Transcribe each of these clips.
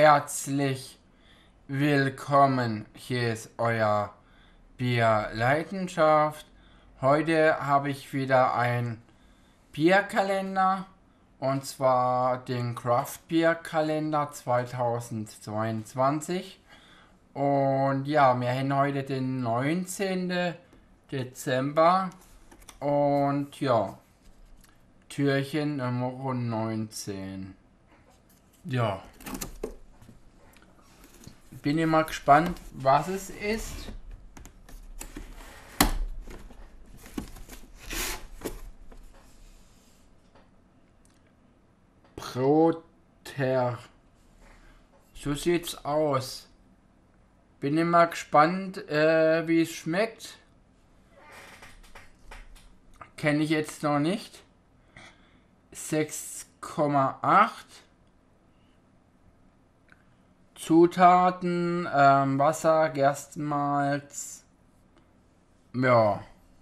herzlich willkommen. Hier ist euer Bierleidenschaft. Heute habe ich wieder ein Bierkalender, und zwar den Craft Beer Kalender 2022. Und ja, wir haben heute den 19. Dezember und ja, Türchen Nummer 19. Ja, bin immer gespannt, was es ist. Proter. So sieht's aus. Bin immer gespannt, wie es schmeckt. Kenne ich jetzt noch nicht. 6,8. Zutaten, Wasser, Gerstenmalz. Ja.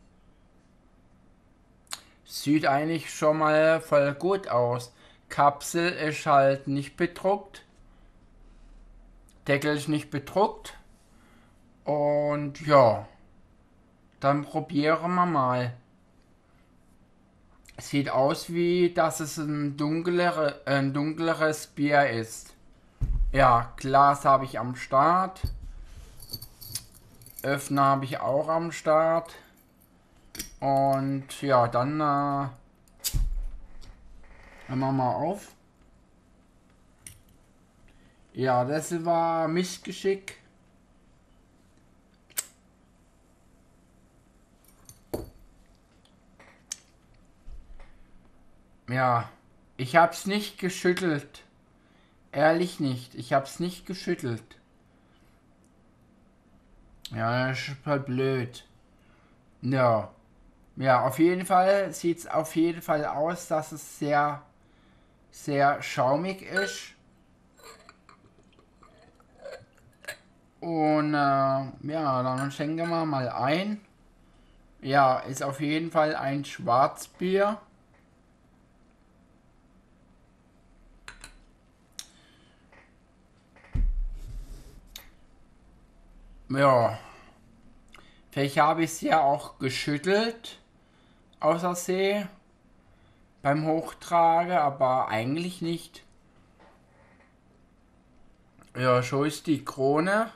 Sieht eigentlich schon mal voll gut aus. Kapsel ist halt nicht bedruckt. Deckel ist nicht bedruckt. Und ja. Dann probieren wir mal. Sieht aus wie, dass es ein dunkleres Bier ist. Ja, Glas habe ich am Start. Öffner habe ich auch am Start. Und ja, dann machen wir mal auf. Ja, das war Missgeschick. Ja, ich hab's nicht geschüttelt. Ehrlich nicht. Ich hab's nicht geschüttelt. Ja, das ist voll blöd. Ja. Ja, auf jeden Fall sieht's auf jeden Fall aus, dass es sehr, sehr schaumig ist. Und ja, dann schenken wir mal ein. Ja, ist auf jeden Fall ein Schwarzbier. Ja, vielleicht habe ich es ja auch geschüttelt, außer See, beim Hochtrage, aber eigentlich nicht. Ja, so ist die Krone.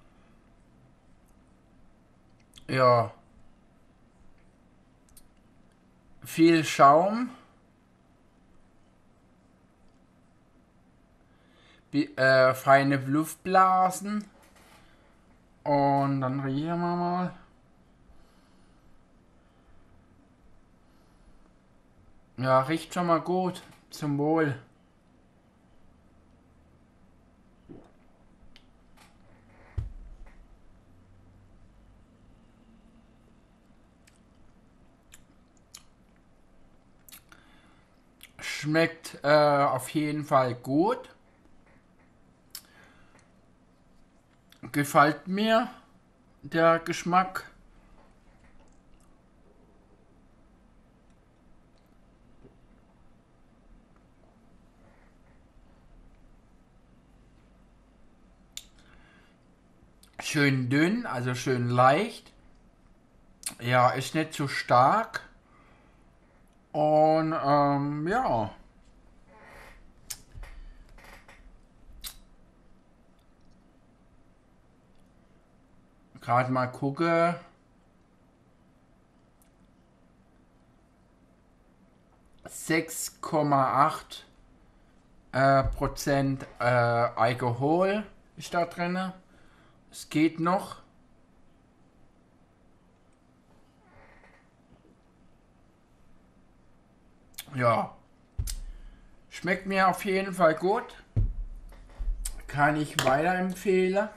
Ja, viel Schaum, feine Luftblasen. Und dann riechen wir mal. Ja, riecht schon mal gut. Zum Wohl. Schmeckt auf jeden Fall gut. Gefällt mir der Geschmack. Schön dünn, also schön leicht. Ja, ist nicht zu stark. Und ja. Gerade mal gucke. 6,8 Prozent Alkohol ist da drin. Es geht noch. Ja. Schmeckt mir auf jeden Fall gut. Kann ich weiterempfehlen.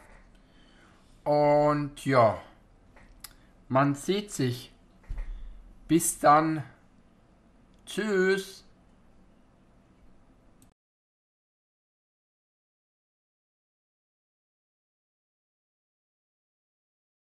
Und ja. Man sieht sich. Bis dann. Tschüss.